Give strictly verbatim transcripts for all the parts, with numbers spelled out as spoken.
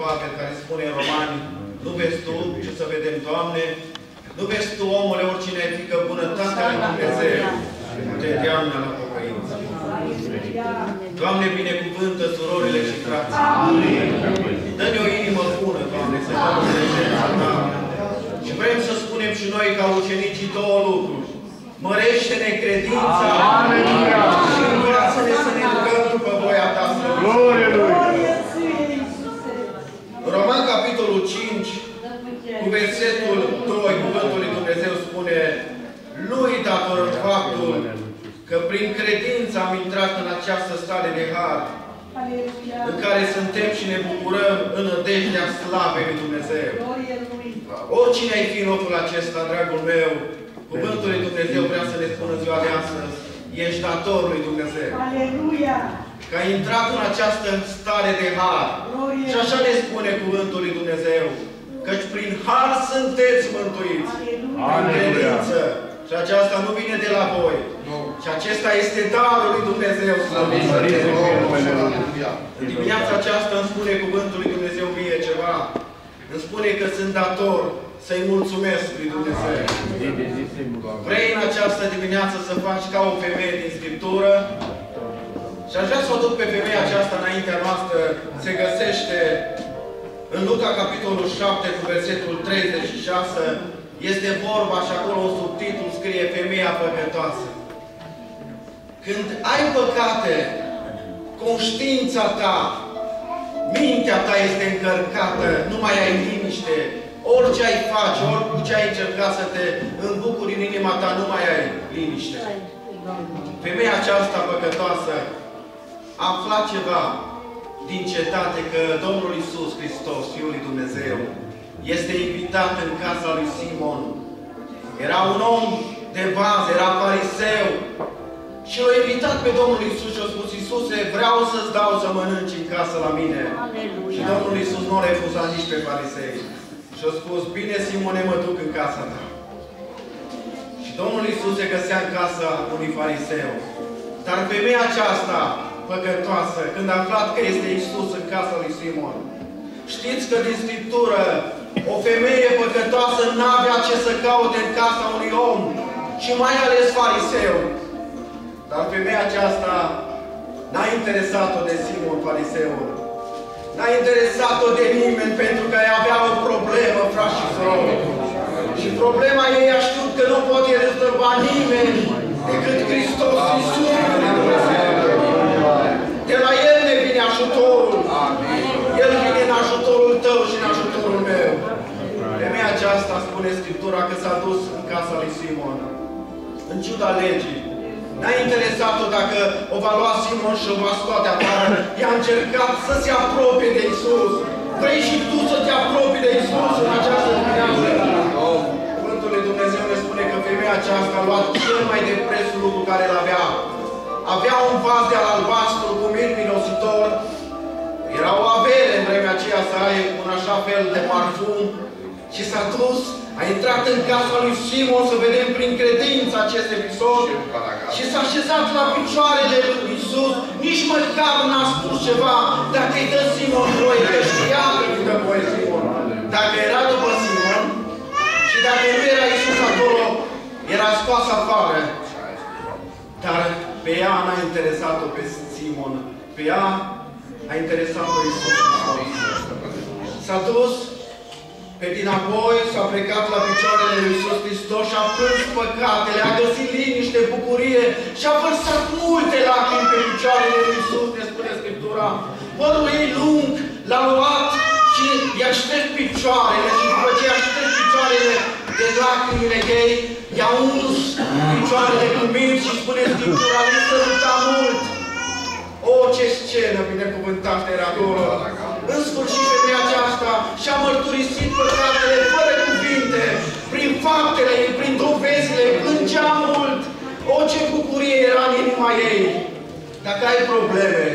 Pavel, care spune în Romani, nu vezi tu ce să vedem, Doamne, nu vezi tu, omule, oricine ai fi, că bunătatea lui Dumnezeu te deamnă la pocăință. Doamne, binecuvântă surorile și frații. Dă-ne o inimă bună, Doamne, să dăm prezența Ta. Și vrem să spunem și noi, ca ucenicii, două lucruri. Mărește-ne credința și învață-ne să ne rugăm după voia Ta. În Roman, capitolul cinci, cu versetul doi, cuvântul lui Dumnezeu spune: lui datorăm faptul că prin credință am intrat în această stare de har, în care suntem și ne bucurăm în nădejdea slavei lui Dumnezeu. Oricine ai fi în locul acesta, dragul meu, cuvântul lui Dumnezeu vrea să ne spună ziua de astăzi: ești dator lui Dumnezeu. Aleluia! Că ai intrat în această stare de har. Și așa ne spune cuvântul lui Dumnezeu: căci prin har sunteți mântuiți. Prin credință. Și aceasta nu vine de la voi. Și acesta este darul lui Dumnezeu. În dimineața aceasta îmi spune cuvântul lui Dumnezeu mie ceva. Îmi spune că sunt dator să-i mulțumesc lui Dumnezeu. Vrei în această dimineață să faci ca o femeie din Scriptură? Și aș vrea să o duc pe femeia aceasta înaintea noastră. Se găsește în Luca, capitolul șapte, cu versetul treizeci și șase. Este vorba și acolo un subtitlu scrie femeia păcătoasă. Când ai păcate, conștiința ta, mintea ta este încărcată, nu mai ai liniște. Orice ai face, orice ai încercat să te îmbucuri în inima ta, nu mai ai liniște. Femeia aceasta păcătoasă a aflat ceva din cetate, că Domnul Iisus Hristos, Fiul lui Dumnezeu, este invitat în casa lui Simon. Era un om de bază, era fariseu. Și l-a invitat pe Domnul Iisus și a spus: Iisuse, vreau să-ți dau să mănânci în casă la mine. Aleluia. Și Domnul Iisus nu a refuzat nici pe farisei. Și a spus: bine, Simone, mă duc în casa ta. Și Domnul Iisus se găsea în casa unui fariseu. Dar femeia aceasta păcătoasă, când a aflat că este Iisus în casa lui Simon, știți că din Scriptură o femeie păcătoasă n-avea ce să caute în casa unui om, și mai ales fariseu. Dar femeia aceasta n-a interesat-o de Simon fariseul. N-a interesat-o de nimeni, pentru că ea avea o problemă, frați și surori. Și problema ei a știut că nu poate rezolva nimeni decât Hristos Iisus. De la El ne vine ajutorul. El vine în ajutorul tău și în ajutorul meu. Femeia aceasta, spune Scriptura, că s-a dus în casa lui Simon, în ciuda legii. N-a interesat-o dacă o va lua Simon și o va scoate afară. I-a încercat să se apropie de Iisus. Vrei și tu să te apropii de Iisus în această dimineață? Cuvântul lui Dumnezeu ne spune că femeia aceasta a luat cel mai de prețul lucru care îl avea. Avea un vas de albastru cu mir mirositor. Era o avere în vremea aceea să ai un așa fel de parfum. Și s-a dus, a intrat în casa lui Simon, să vedem prin credință acest episod, și s-a așezat la picioarele lui Iisus. Nici măcar n-a spus ceva. Dacă îi dă Simon voie, că știa că îi dă voie Simon. Dacă era după Simon și dacă nu era Iisus acolo, era scoasă afară. Dar pe ea n-a interesat-o pe Simon. Pe ea a interesat-o Iisus. S-a dus pe dinapoi, s-a plecat la picioarele lui Iisus Hristos și a plâns păcatele, a găsit liniște, bucurie și a vărsat multe lacrimi pe picioarele lui Iisus, ne spune Scriptura. Părul ei lung l-a luat și i-a șters picioarele, și după ce i-a șters picioarele de lacrimile ei, i-a uns picioarele cu mir și spune Scriptura, le săruta mult. O, ce scenă binecuvântată era acolo! În sfârșit, femeia aceasta și-a mărturisit păcatele fără cuvinte, prin faptele ei, prin dovezile, plângea mult. O, ce bucurie era în inima ei! Dacă ai probleme,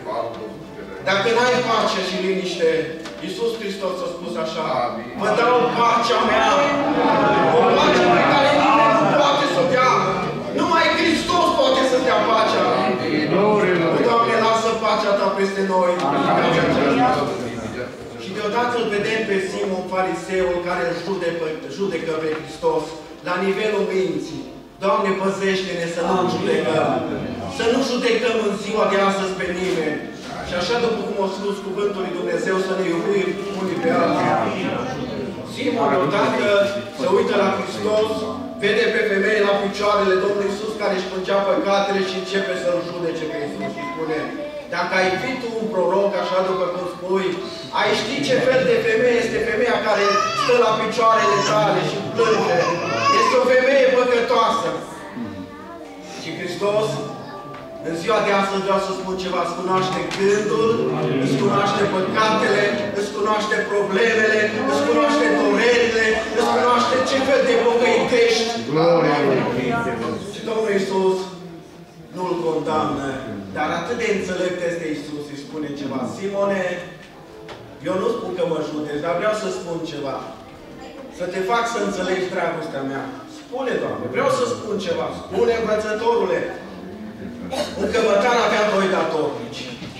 dacă n-ai pace și liniște, Iisus Hristos a spus așa: vă dau pacea mea, o pace pe care nimeni nu poate să o dea. Numai Hristos poate să dea pacea. Doamne, lasă pacea Ta peste noi. Și odată îl vedem pe Simon fariseul care îl judecă, judecă pe Hristos la nivelul minții. Doamne, păzește-ne să nu judecăm. Să nu judecăm în ziua de astăzi pe nimeni. Și așa după cum a spus cuvântul lui Dumnezeu, să ne iubim unii pe alții. Simon odată se uită la Hristos, vede pe femeie la picioarele Domnului Iisus care își plângea păcatele și începe să-L judece pe Iisus și spune: dacă ai fi tu un proroc, așa după cum spui, ai ști ce fel de femeie este femeia care stă la picioarele tale și plânge. Este o femeie păcătoasă. Și Hristos, în ziua de astăzi vreau să spun ceva, îți cunoaște gândul, îți cunoaște păcatele, îți cunoaște problemele, îți cunoaște durerile, îți cunoaște ce fel de pocăit ești. Și Domnul Iisus nu-l condamnă, dar atât de înțelept este Iisus, îi spune ceva: Simone, eu nu spun că mă judeci, dar vreau să spun ceva. Să te fac să înțelegi dragostea mea. Spune, Doamne, vreau să spun ceva. Spune, învățătorule. Un cămătar avea doi datornici.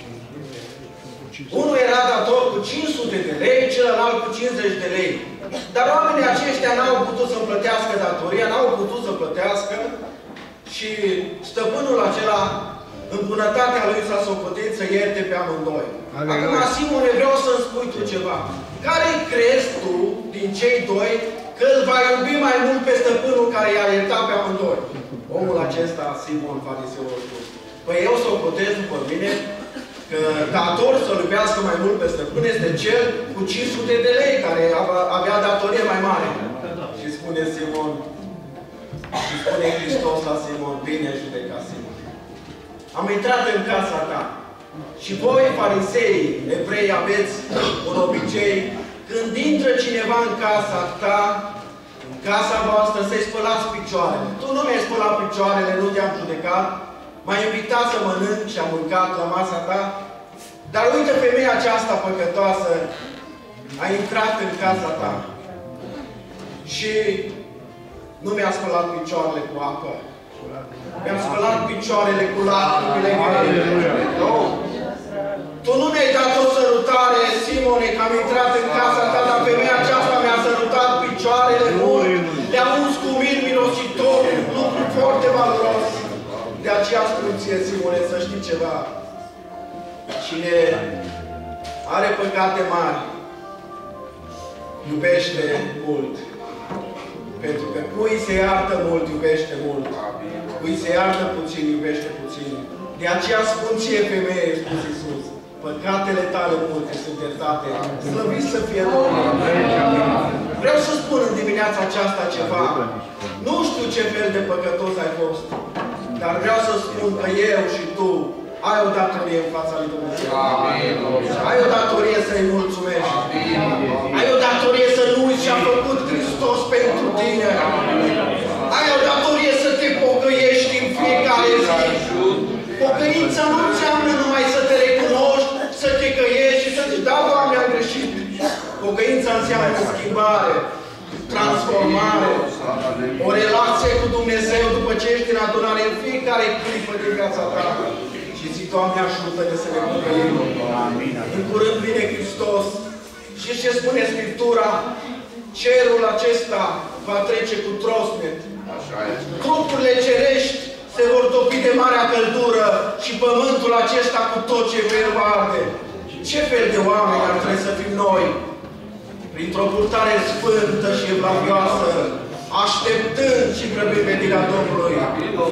Unul era dator cu cinci sute de lei, celălalt cu cincizeci de lei. Dar oamenii aceștia n-au putut să plătească datoria, n-au putut să plătească și stăpânul acela, în bunătatea lui, s-a socotit să ierte pe amândoi. Acum, Simone, vreau să-mi spui tu ceva. Care crezi tu, din cei doi, că îl va iubi mai mult pe stăpânul care i-a iertat pe amândoi? Omul acesta, Simon fariseul, a spus: păi eu să o cotez după mine că dator să-l iubească mai mult pe stăpân este cel cu cinci sute de lei, care avea datorie mai mare. Și spune Simon, și spune Hristos la Simon: bine judecat, Simon. Am intrat în casa ta. Și voi, farisei, evrei, aveți un obicei, când intră cineva în casa ta, în casa voastră, să-i spălați picioarele. Tu nu mi-ai spălat picioarele, nu te-am judecat, m-ai invitat să mănânc și am mâncat la masa ta, dar uite, femeia aceasta păcătoasă a intrat în casa ta și nu mi-a spălat picioarele cu apă. Mi-am spălat picioarele cu lacrimile grele. Tu nu mi-ai dat o sărutare, Simone, că am intrat în casa ta, dar femeia aceasta mi-a sărutat picioarele mult, le-am uns cu mir mirositor, un lucru foarte valoros. De aceea spun ție, Simone, să știi ceva. Cine are păcate mari, iubește mult. Pentru că cui se iartă mult, iubește mult. Cui se iartă puțin, iubește puțin. De aceea spun ție, femeie, spus Iisus, păcatele tale multe sunt iertate. Slăviți să fie Domnul. Vreau să spun în dimineața aceasta ceva. Nu știu ce fel de păcătos ai fost, dar vreau să spun că eu și tu ai o datorie în fața lui Dumnezeu. Ai o datorie să-i mulțumești. Ai o datorie să nu uiți ce a făcut Hristos pentru tine. Ai o datorie să te pocăiești în fiecare zi. Pocăința nu înseamnă numai să te recunoști, să te căiești și să zici: da, Doamne, am greșit. Pocăința înseamnă schimbare, transformare, o relație cu Dumnezeu după ce ești în adunare în fiecare clipă din viața ta. Și zi: Doamne, ajută-ne să ne pocăim. În curând vine Hristos. Și ce spune Scriptura? Cerul acesta va trece cu trosnet. Trupurile cerești se vor topi de marea căldură și pământul acesta cu tot ce vei va arde. Ce fel de oameni ar trebui să fim noi? Printr-o purtare sfântă și evlavioasă, așteptând și grăbind venirea Domnului.